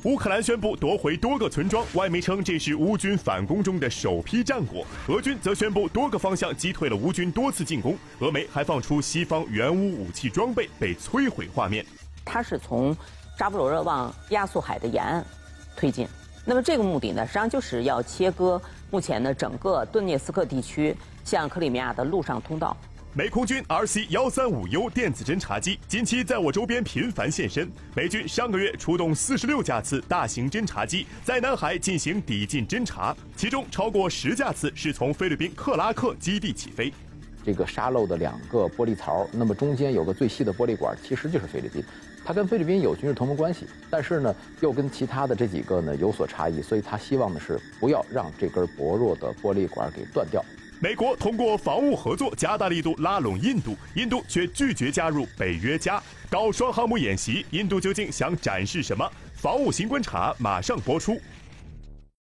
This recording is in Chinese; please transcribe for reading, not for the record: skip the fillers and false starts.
乌克兰宣布夺回多个村庄，外媒称这是乌军反攻中的首批战果。俄军则宣布多个方向击退了乌军多次进攻。俄媒还放出西方援乌武器装备被摧毁画面。 它是从扎波罗热往亚速海的沿岸推进。那么这个目的呢，实际上就是要切割目前的整个顿涅斯克地区向克里米亚的陆上通道。 美空军 RC-135U 电子侦察机近期在我周边频繁现身。美军上个月出动46架次大型侦察机在南海进行抵近侦察，其中超过10架次是从菲律宾克拉克基地起飞。 这个沙漏的2个玻璃槽，那么中间有个最细的玻璃管，其实就是菲律宾。它跟菲律宾有军事同盟关系，但是呢，又跟其他的这几个呢有所差异，所以他希望的是不要让这根薄弱的玻璃管给断掉。 美国通过防务合作加大力度拉拢印度，印度却拒绝加入北约加，搞双航母演习，印度究竟想展示什么？防务新观察马上播出。